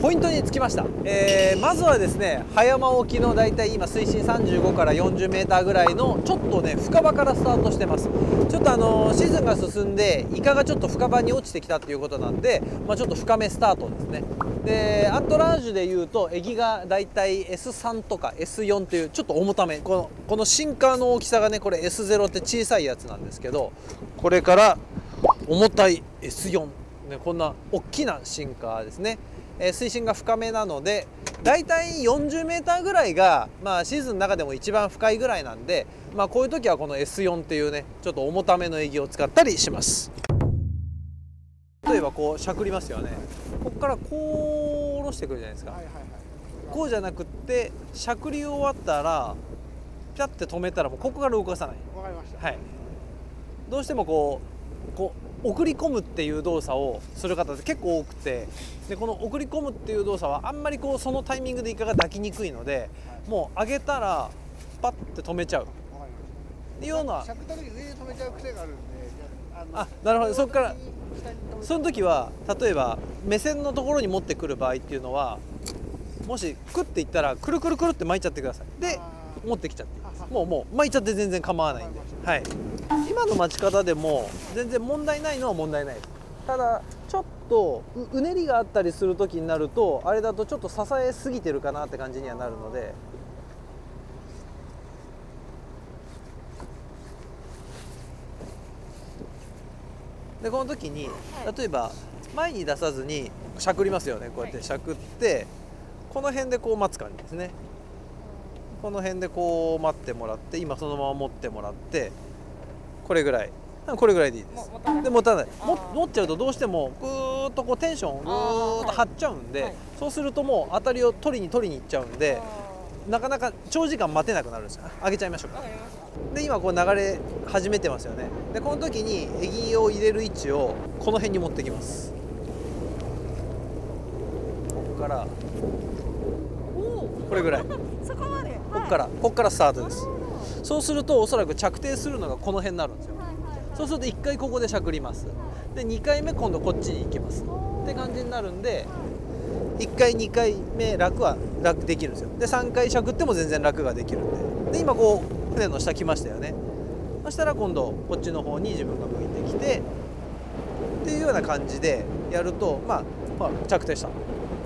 ポイントにつきました。まずはですね、葉山沖のだいたい今水深35から40メーターぐらいのちょっとね深場からスタートしてます。ちょっとシーズンが進んでイカがちょっと深場に落ちてきたということなんで、ちょっと深めスタートですね。でアントラージュでいうとエギがだいたい S3 とか S4 というちょっと重ため、このシンカーの大きさがね、これ S0 って小さいやつなんですけど、これから重たい S4、ね、こんな大きなシンカーですね。水深が深めなのでだいたい40メーターぐらいが、シーズンの中でも一番深いぐらいなんで、こういう時はこの S4 っていうねちょっと重ためのエギを使ったりします。例えばこうしゃくりますよね。ここからこう下ろしてくるじゃないですか。こうじゃなくってしゃくり終わったらピャッて止めたらもうここから動かさない。 わかりました。 はい。どうしてもこう送り込むっていう動作をする方って結構多くて、でこの送り込むっていう動作はあんまりこうそのタイミングでイカが抱きにくいので、もう上げたらパッて止めちゃうっていうような。 しゃくった時上で止めちゃう癖があるんで、 なるほど。そこからその時は例えば目線のところに持ってくる場合っていうのは、もしクッていったらくるくるくるって巻いちゃってください。で持ってきちゃっていいです。もう巻いちゃって全然構わないんで、はい。今の待ち方でも全然問題ないのは問題ないです。ただちょっとうねりがあったりする時になると、あれだとちょっと支えすぎてるかなって感じにはなるので、でこの時に例えば前に出さずにしゃくりますよね。こうやってしゃくってこの辺でこう待つ感じですね。この辺でこう待ってもらって、今そのまま持ってもらって、これぐらいでいいです。で持たない、持っちゃうとどうしてもぐーっとこうテンションをぐーっと張っちゃうんで、そうするともう当たりを取りに行っちゃうんで、なかなか長時間待てなくなるんですよ。上げちゃいましょうか。で今こう流れ始めてますよね。でこの時にエギを入れる位置をこの辺に持ってきます。ここからこれぐらいこっからスタートです。そうするとおそらく着底するのがこの辺になるんですよ。そうすると1回ここでしゃくります。で2回目今度こっちに行きますって感じになるんで、1回2回目楽できるんですよ。で3回しゃくっても全然楽ができるんで、今こう船の下来ましたよね。そしたら今度こっちの方に自分が向いてきてっていうような感じでやると、着底した。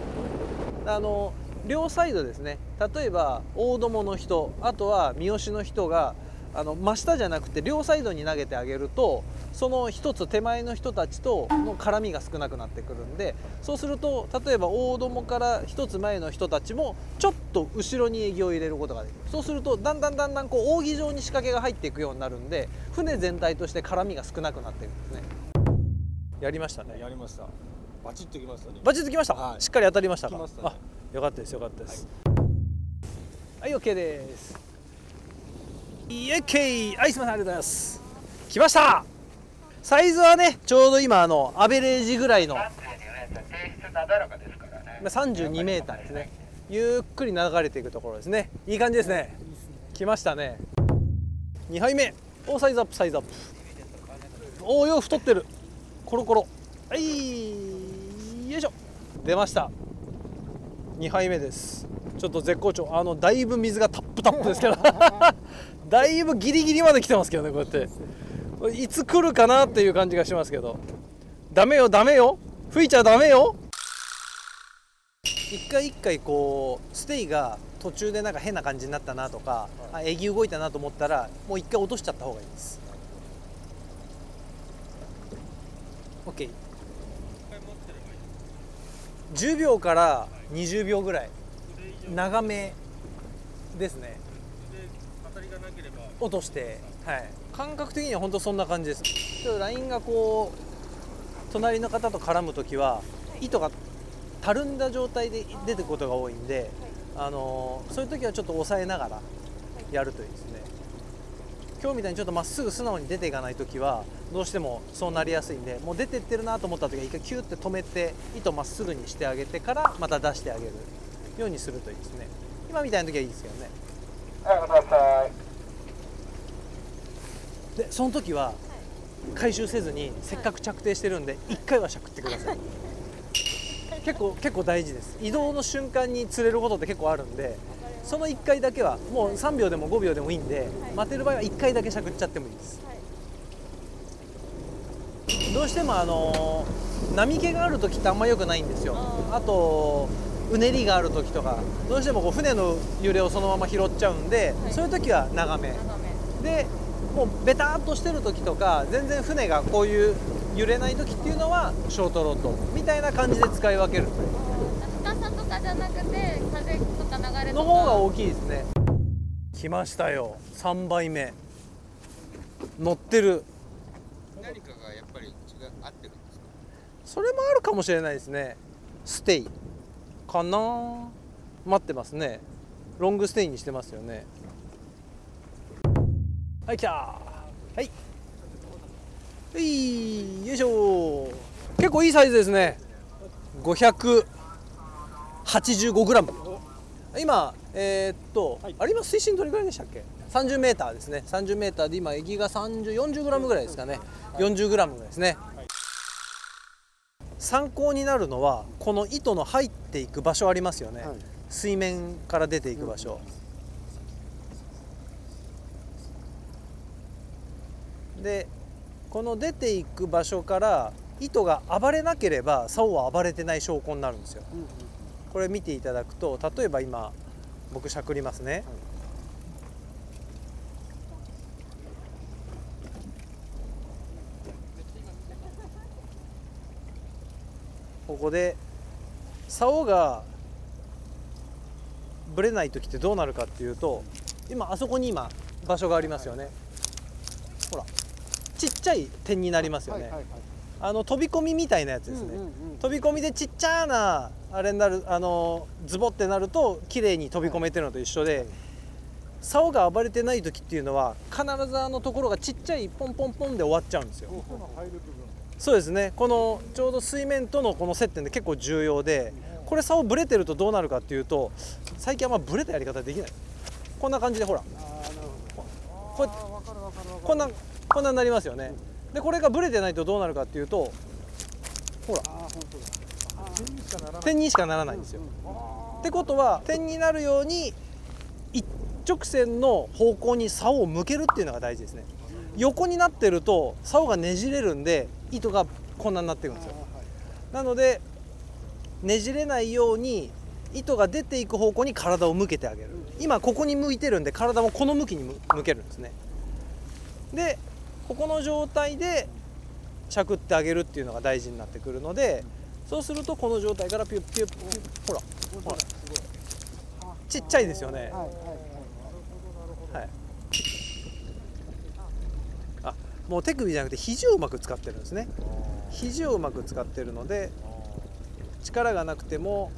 両サイドですね。例えば大友の人、あとは三好の人が真下じゃなくて両サイドに投げてあげると、その一つ手前の人たちとの絡みが少なくなってくるんで、そうすると例えば大友から一つ前の人たちもちょっと後ろにエギを入れることができる。そうするとだんだんこう扇状に仕掛けが入っていくようになるんで、船全体として絡みが少なくなっていくんですね。やりましたね。 やりました。バチッときましたね。 バチッときました。 はい、 しっかり当たりましたか。 きましたね。 よかったです。よかったです。はい、OK です。OK、はい、すみません、ありがとうございます。来ました。サイズはね、ちょうど今アベレージぐらいの32メーターですね。ゆっくり流れていくところですね。いい感じですね。来ましたね。2杯目。お、サイズアップ、サイズアップ。おお、よう太ってる。コロコロ。はい、よいしょ。出ました。2杯目です。ちょっと絶好調。だいぶ水がタップタップですけどだいぶギリギリまで来てますけどね。こうやっていつ来るかなっていう感じがしますけど、ダメよダメよ、吹いちゃダメよ。一回一回こうステイが途中でなんか変な感じになったなとか、エギ動いたなと思ったらもう一回落としちゃった方がいいです。 OK、 10秒から20秒ぐらい長めですね。落として、はい、感覚的には本当そんな感じです。ちょっとラインがこう隣の方と絡む時は糸がたるんだ状態で出てくることが多いんで、そういう時はちょっと押さえながらやるといいですね。今日みたいにちょっとまっすぐ素直に出ていかない時はどうしてもそうなりやすいんで、もう出てってるなと思った時は一回キューって止めて糸まっすぐにしてあげてからまた出してあげるようにするといいですね。今みたいな時はいいですよね。でその時は回収せずにせっかく着底してるんで1回はしゃくってください。 結構大事です。移動の瞬間に釣れることって結構あるんで、その1回だけはもう3秒でも5秒でもいいんで、待てる場合は1回だけしゃくっちゃってもいいです。どうしても波気がある時ってあんま良くないんですよ。あとうねりがある時とかどうしてもこう船の揺れをそのまま拾っちゃうんで、そういう時は長めで、もうベターっとしてる時とか全然船がこういう揺れない時っていうのはショートロッドみたいな感じで使い分ける深さとかじゃなくて風とか流れとかの方が大きいですね。来ましたよ、3杯目乗ってる。 何かがやっぱり合ってるんですか？ それもあるかもしれないですね。ステイかな、待ってますね。ロングステイにしてますよね。はい、来た。はい、よいしょ。結構いいサイズですね。585g。今あれ今水深どれぐらいでしたっけ？30mですね。30mで今エギが40g ぐらいですかね。40g ぐらいですね。参考になるのはこの糸の入っていく場所ありますよね。水面から出ていく場所。でこの出ていく場所から糸が暴れなければ竿は暴れてない証拠になるんですよ。これ見ていただくと、例えば今僕しゃくりますね。ここで竿がぶれない時ってどうなるかっていうと、今あそこに場所がありますよね。ほらちっちゃい点になりますよね。飛び込みみたいなやつですね。飛び込みでちっちゃなあれになる、ズボってなると綺麗に飛び込めてるのと一緒で、竿が暴れてない時っていうのは必ずところがちっちゃいポンポンポンで終わっちゃうんですよ。そうですね。このちょうど水面とのこの接点で結構重要で、これ竿ブレてるとどうなるかっていうと、最近はブレたやり方できない。こんな感じでほらこんなになりますよね。でこれがブレてないとどうなるかっていうと、ほら点にしかならないんですよ。ってことは点になるように一直線の方向に竿を向けるっていうのが大事ですね。横になってると竿がねじれるんで糸がこんなになってるんですよ。なのでねじれないように糸が出ていく方向に体を向けてあげる。今ここに向いてるんで体もこの向きに向けるんですね。でここの状態でしゃくってあげるっていうのが大事になってくるので、そうするとこの状態からピュッピュッピュッ、ほらちっちゃいですよね。はい、もう手首じゃなくて肘をうまく使ってるんですね。肘をうまく使ってるので、力がなくても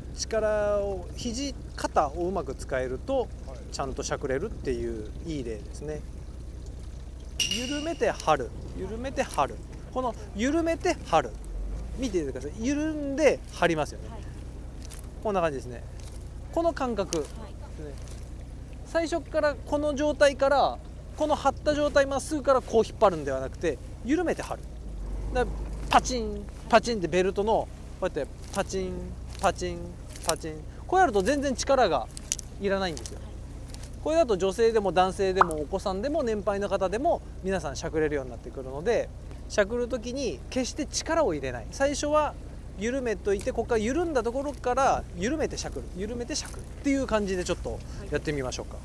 肩をうまく使えるとちゃんとしゃくれるっていういい例ですね。緩めて張る、緩めて張る、この緩めて張る、見ていてください。緩んで張りますよね。こんな感じですね。この感覚、最初からこの状態からこの張った状態まっすぐからこう引っ張るんではなくて、緩めて張る。だからパチンパチンってベルトのこうやってパチンパチンパチン、こうやると全然力がいらないんですよ。これだと女性でも男性でもお子さんでも年配の方でも皆さんしゃくれるようになってくるので、しゃくる時に決して力を入れない。最初は緩めといて、ここから緩んだところから緩めてしゃくる、緩めてしゃくるっていう感じでちょっとやってみましょうか。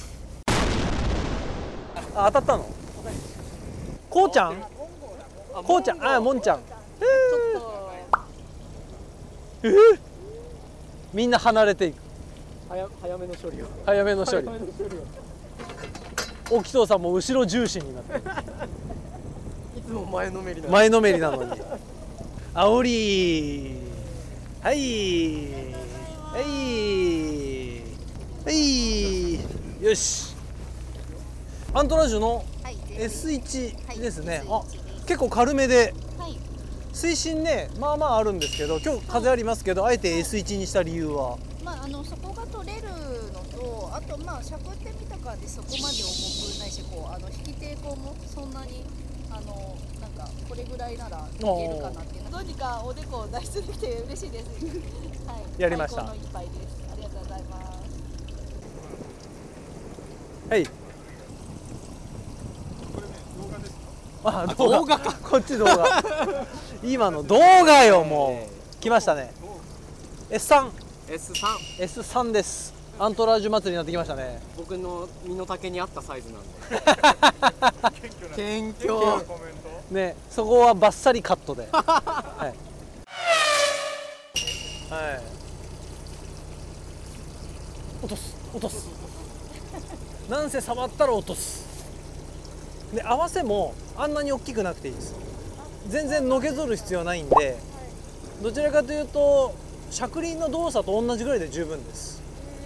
当たったの？こうちゃん？こうちゃん、もんちゃん。みんな離れていく。 早めの処理を。 早めの処理。沖藤さんも後ろ重心になってる。 いつも前のめりなの。 前のめりなのに。煽り。はい。はい。はい。よし。アントラージュの S1 ですね。結構軽めで。水深ね、まあまああるんですけど、今日風ありますけど、あえて S1 にした理由は、 そこが取れるのと、あとしゃくってみた感じそこまで重くないし、引き抵抗もそんなになんかこれぐらいならいけるかなっていうどうにかおでこを脱出できて嬉しいです。はい。 やりました最高の一杯です。ありがとうございます。 はい。あ、動画か。こっち動画。今の動画よ、もう。来ましたね。S3。S3 です。アントラージュ祭りになってきましたね。 僕の身の丈に合ったサイズなんで。謙虚。 ね、そこはバッサリカットで。はい。はい。落とす、落とす。なんせ触ったら落とす。で、合わせもあんなに大きくなくていいです。全然のけぞる必要ないんで、どちらかというと尺輪の動作と同じぐらいで十分です。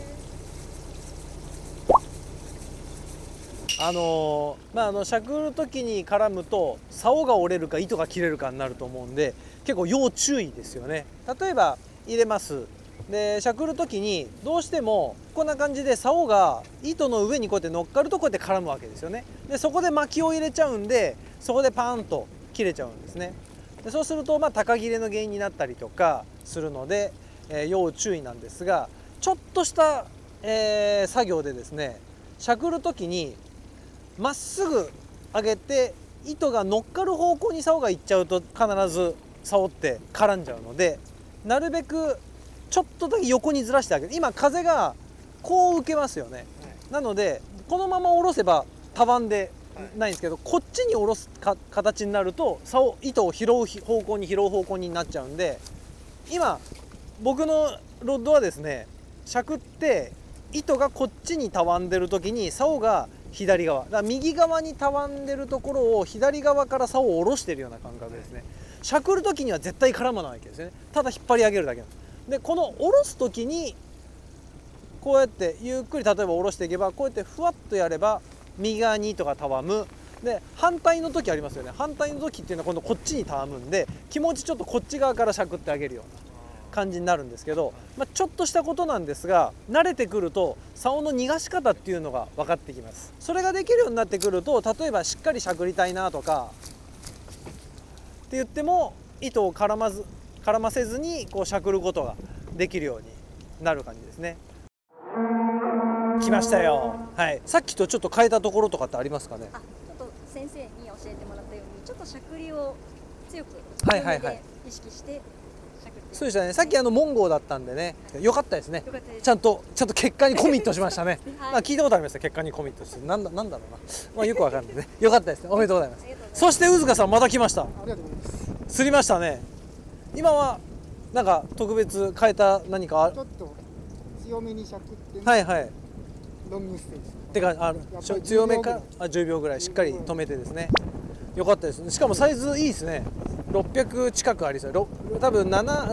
しゃくる時に絡むと竿が折れるか糸が切れるかになると思うんで、結構要注意ですよね。例えば入れます。でしゃくる時にどうしてもこんな感じで竿が糸の上にこうやって乗っかるとこうやって絡むわけですよね。でそこで巻きを入れちゃうんで、そこでパーンと切れちゃうんですね。でそうすると高切れの原因になったりとかするので、要注意なんですが、ちょっとした、作業でですね、しゃくる時にまっすぐ上げて糸が乗っかる方向に竿がいっちゃうと必ず竿って絡んじゃうので、なるべくちょっとだけ横にずらしてあげる。今風がこう受けますよね。なのでこのまま下ろせばたわんでないんですけど、こっちに下ろす形になると竿糸を拾う方向になっちゃうんで、今僕のロッドはですね、しゃくって糸がこっちにたわんでる時に竿が左側だから、右側にたわんでるところを左側から竿を下ろしてるような感覚ですね。しゃくる時には絶対絡まないわけですね。ただ引っ張り上げるだけなんで、この下ろす時にこうやってゆっくり例えば下ろしていけば、こうやってふわっとやれば右側に糸がたわむ。で反対の時ありますよね。反対の時っていうのは今度こっちにたわむんで、気持ちちょっとこっち側からしゃくってあげるような感じになるんですけど、ちょっとしたことなんですが、慣れてくると竿の逃がし方っていうのが分かってきます。それができるようになってくると、例えばしっかりしゃくりたいなとかって言っても糸を絡ませずにこうしゃくることができるようになる感じですね。来ましたよ。はい。さっきとちょっと変えたところとかってありますかね。 ちょっと先生に教えてもらったように、ちょっとしゃくりを強く意識してしゃくって。 そうでしたね。さっきモンゴーだったんでね、良かったですね。 よかったです。 ちゃんと結果にコミットしましたね。 はい聞いたことありました。結果にコミットして、なんだろうな。よくわかんないね。良かったですね。おめでとうございます。そして宇塚さんまた来ました。 ありがとうございます。 釣りましたね。今はなんか特別変えた何かちょっと強めにしゃくって、 はいはい。 ロングステージ。 てか強めか10秒ぐらいしっかり止めてですね。良かったです。しかもサイズいいですね。600近くありそう。多分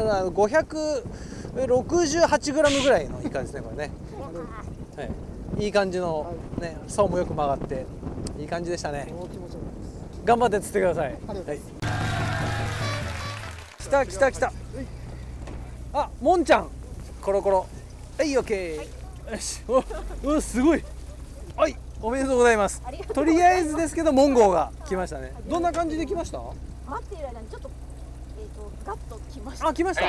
568グラムぐらいのイカですねこれね。はい。いい感じのね、竿もよく曲がっていい感じでしたね。頑張って釣ってください。はい。来た。あ、もんちゃん。コロコロ。はい、オッケー。よし。お、すごい。はい、おめでとうございます。とりあえずですけど、モンゴーが来ましたね。どんな感じで来ました？ 待っている間にちょっとガッときました。 あ、来ました。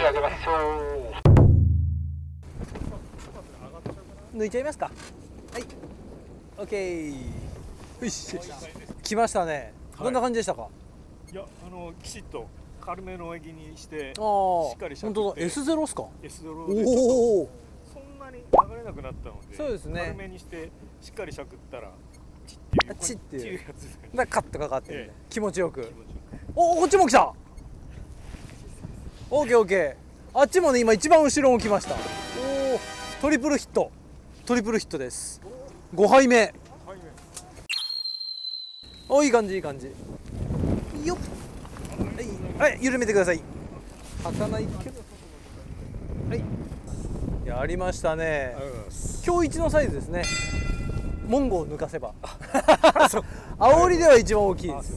抜いちゃいますか。はい。オッケー。よし。来ましたね。どんな感じでしたか？ いや、きちっと軽めの泳ぎにして、しっかりしゃくって。 本当だ。S0ですか？ S0 です。 おお。 そんなに流れなくなったので、 そうですね。 軽めにしてしっかりしゃくったらチっていうやつですね。 だからカッとかかってるんで、気持ちよく。お、こっちも来た。オッケーオッケー。あっちもね、今一番後ろも来ました。おお、トリプルヒットです。5杯目。お、いい感じいい感じ。よっ。はい、緩めてください。履かないけど。はい。やりましたね。今日一のサイズですね。モンゴを抜かせば。煽りでは一番大きいです。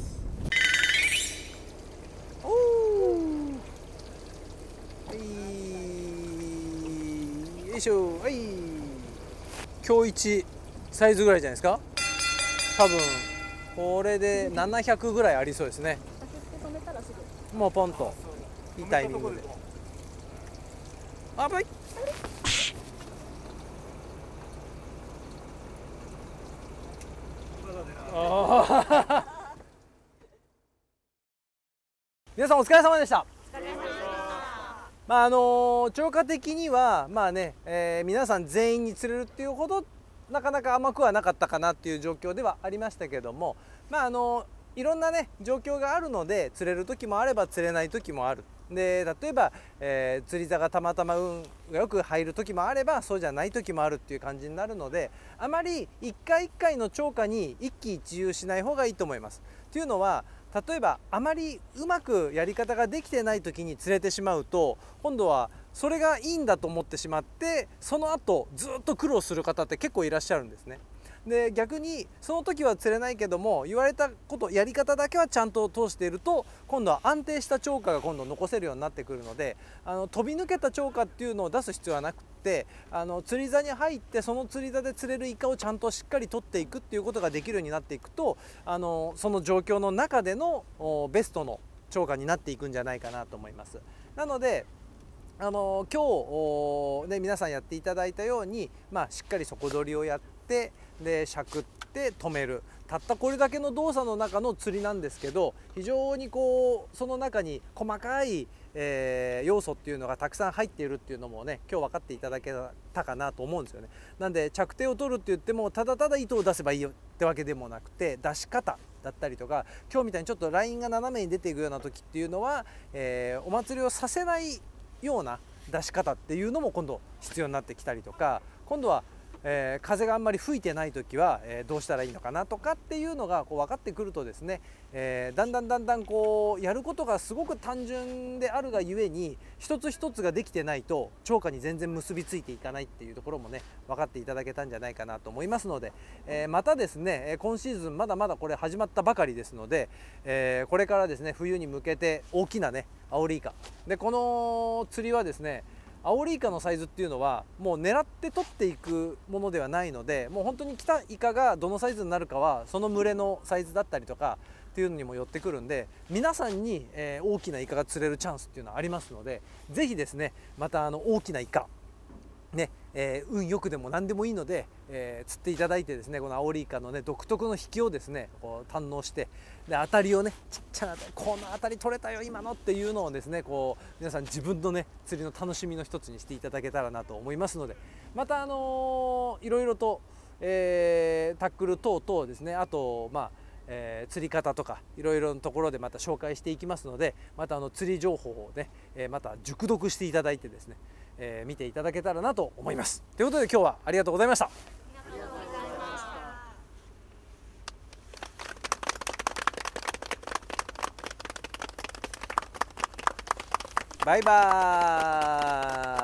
おー。はい。よいしょ。はい。今日一サイズぐらいじゃないですか。多分これで700ぐらいありそうですね。 もうポンといいタイミングで。あばい。皆さんお疲れ様でした。釣果的にはまあね、皆さん全員に釣れるっていうほどなかなか甘くはなかったかなっていう状況ではありましたけども、いろんなね状況があるので釣れる時もあれば釣れない時もある。で例えば、釣り座がたまたま運がよく入る時もあればそうじゃない時もあるっていう感じになるので、あまり一回一回の釣果に一喜一憂しない方がいいと思います。というのは例えばあまりうまくやり方ができてない時に釣れてしまうと、今度はそれがいいんだと思ってしまってその後ずっと苦労する方って結構いらっしゃるんですね。で逆にその時は釣れないけども言われたことやり方だけはちゃんと通していると今度は安定した釣果が今度残せるようになってくるので、飛び抜けた釣果っていうのを出す必要はなくて、釣り座に入ってその釣り座で釣れるイカをちゃんとしっかり取っていくっていうことができるようになっていくと、その状況の中でのベストの釣果になっていくんじゃないかなと思います。なので今日、ね、皆さんやっていただいたように、しっかり底取りをやってでしゃくって止める、たったこれだけの動作の中の釣りなんですけど、非常にその中に細かい、要素っていうのがたくさん入っているっていうのもね今日分かっていただけたかなと思うんですよね。なんで着底を取るって言ってもただただ糸を出せばいいよってわけでもなくて、出し方だったりとか今日みたいにちょっとラインが斜めに出ていくような時っていうのは、お祭りをさせないような出し方っていうのも今度必要になってきたりとか、今度は、風があんまり吹いてない時は、どうしたらいいのかなとかっていうのが分かってくるとですね、だんだんやることがすごく単純であるがゆえに一つ一つができてないと釣果に全然結びついていかないっていうところもね分かっていただけたんじゃないかなと思いますので、またですね今シーズンまだまだこれ始まったばかりですので、これからですね冬に向けて大きなねアオリイカで、この釣りはですねアオリイカのサイズっていうのはもう狙って取っていくものではないので、もう本当に来たイカがどのサイズになるかはその群れのサイズだったりとかっていうのにもよってくるんで、皆さんに大きなイカが釣れるチャンスっていうのはありますので、是非ですねまた大きなイカね、運よくでも何でもいいので、釣っていただいてですねこのアオリイカのね独特の引きをですね堪能して、で当たりをねちっちゃなこの当たり取れたよ今のっていうのをですね皆さん自分のね釣りの楽しみの一つにしていただけたらなと思いますので、またいろいろと、タックル等々ですね、あと釣り方とかいろいろなところでまた紹介していきますので、また釣り情報をね、また熟読していただいてですね、見ていただけたらなと思います。ということで今日はありがとうございました。バイバーイ。